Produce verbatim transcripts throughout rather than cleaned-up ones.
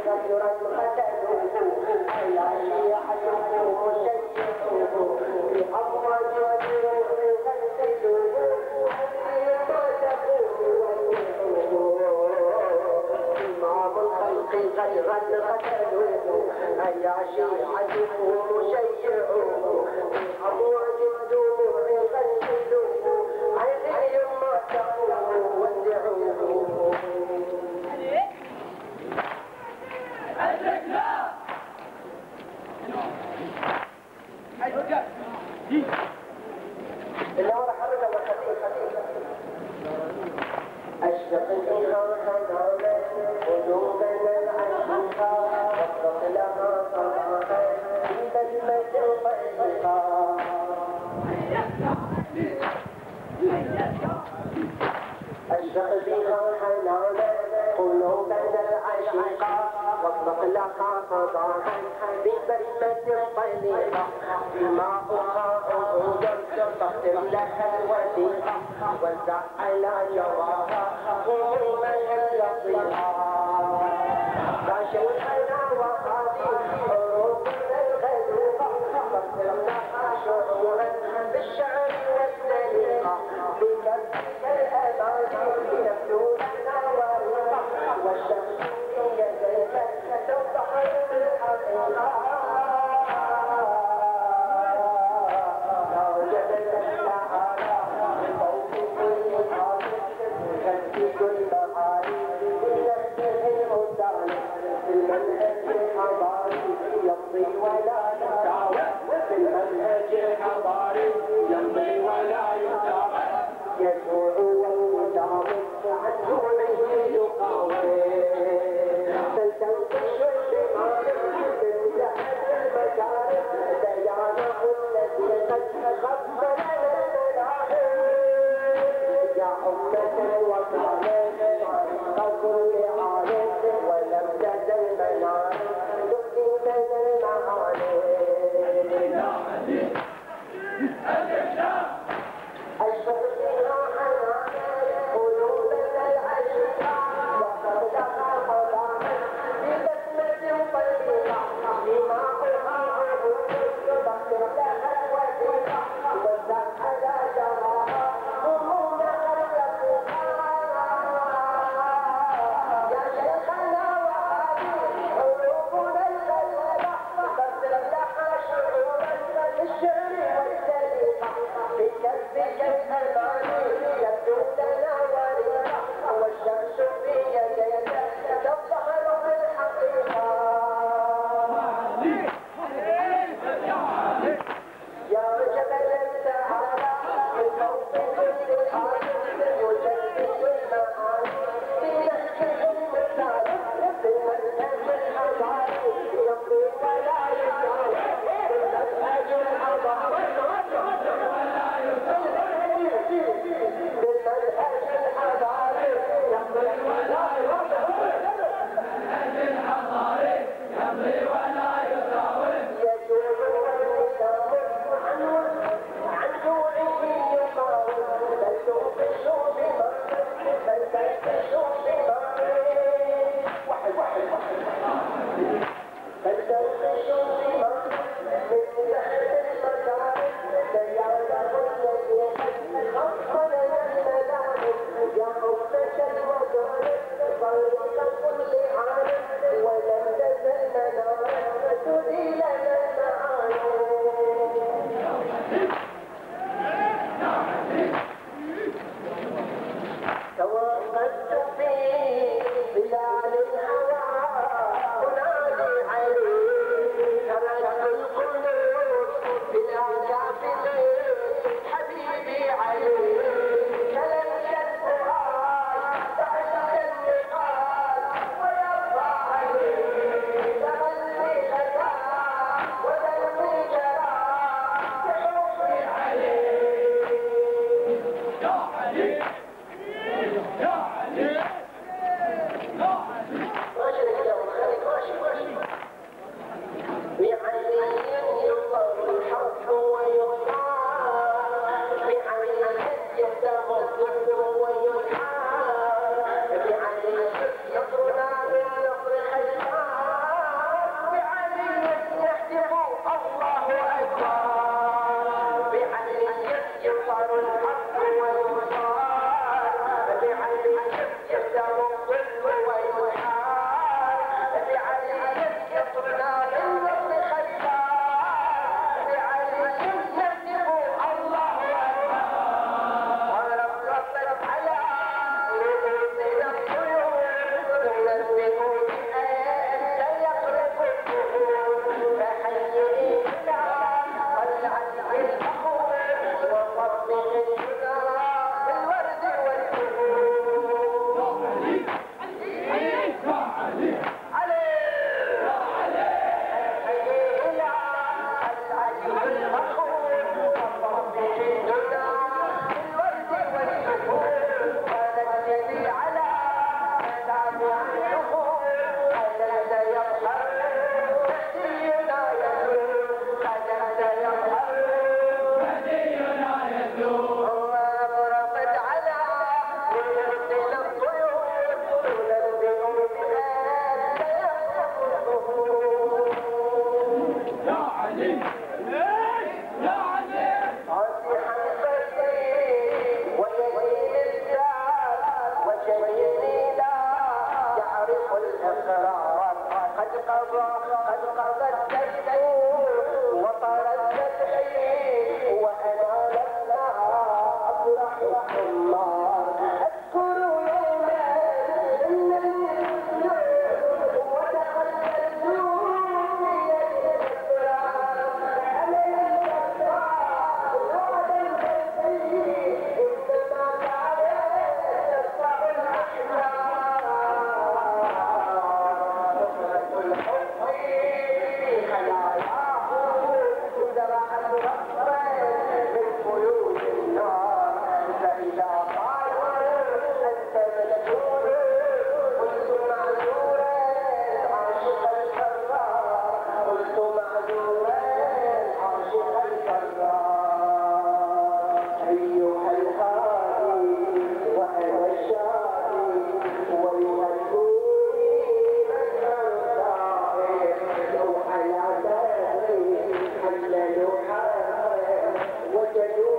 غيرا قتلوه أيا شيعته شيعوه بأمواج ودروع غسلوه علي ما تقول إمام الخلق غيرا قتلوه أيا شيعته شيعوه بأمواج ودروع غسلوه علي ما تقول ودعوه اللي ورا حركة وخفيف خفيف أشفق بها حنانا قلوبنا العشيقة واطلق لها صباحا في بسمة طيبة أشفق بها حنانا قلوبنا العشيقة واطلق لها صباحا في بسمة طيبة دماؤها عهودا فاغفر لها الوثيقة وزع على جواها همومها اللطيفة فشيخنا وقاضي حروفنا الغلوقة فاغفر لها شعورا بالشعر والسليقة بكفك الأماني يبدوننا ورقة والشمسية زينك تفتح الحقيقة يمضي ولا يتعب في المنهج الحضاري يمضي ولا يتعب يسوع والمتعب عن دونه يقاوم تلتمس الشمال تمتحن المكارم ديانه التي قد خبر الملاحم يا أمة وكالم طريق كل عالم ولم تزل منارم من المعاني قضى قد قضى الدين وطال التدعي وانا لما افرح النار اذكر يوما ان النور ودخل النور من الاسرار علي الاسرار وعد البشير انما تعالى تدفع الاحلام الحب خلاياه زرعت رفا من فيوض النار فاذا قال انت ملكون قلت معذورا عاشق الكرار قلت معذورا عاشق الكرار ايها الهادي وانا الشادي ويهدوني من انصاري لو على داري حللوا حالي وجدوا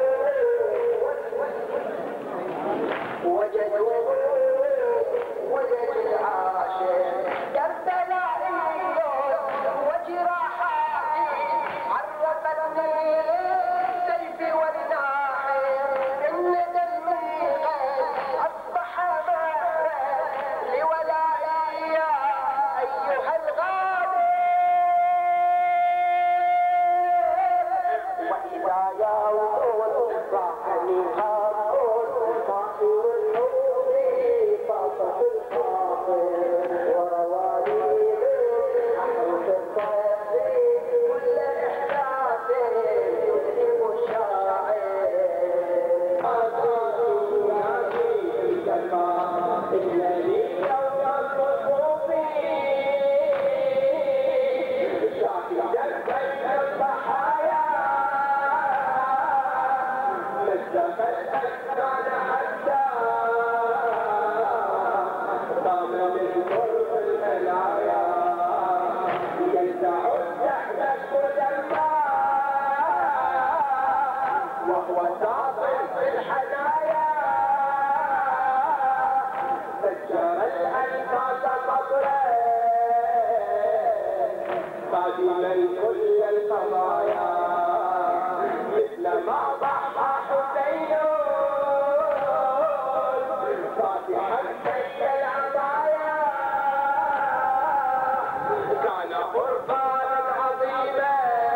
وجدوا وجد العاشق كالبلائي وجراحاتي عرفتني للسيف والناحي ان دمي قد اصبح ماء لولائي يا ايها الغالي واذا يوم صاحني هارون طائر النور طاقة الخاطر ورواني احرف الطيب كل احساس يلهم الشاعر الذي يوم الصفوف شاهدا بين الضحايا مزق الاسنان حتى قام من قرب المنايا ينزع السحب المدمى وهو ساطع في الحنايا فجر الانفاس قطرا قادما كل القضايا مثل ما ضحى حسين فاتحا كي العطايا كان قربانا عظيما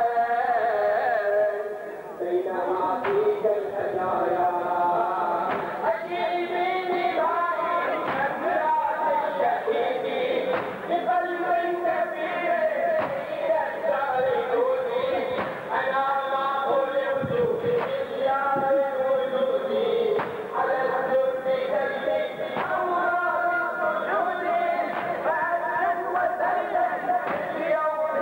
بين عتيق الهدايا اجيبي بداعي امراض الشهيد بقلب كبير الى الدار يهودي انا ما خلقت بمليار وجودي على الدر كالبي امراض سجودي فاسد وسيد اليوم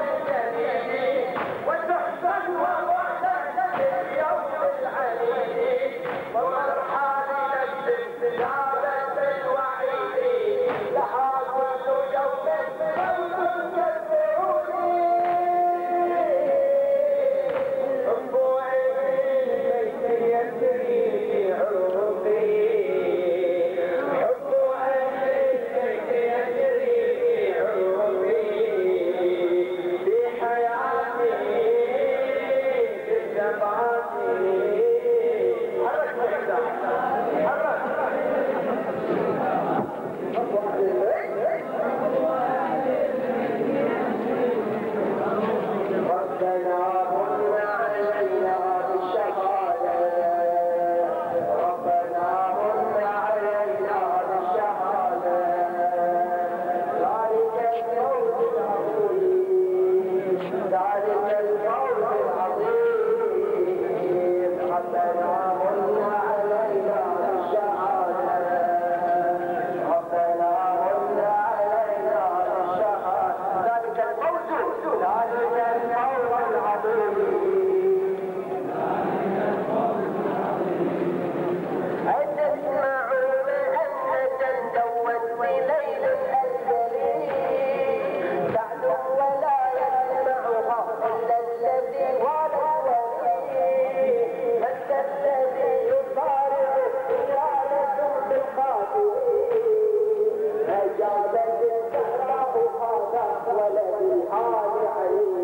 أطول بالحال عليه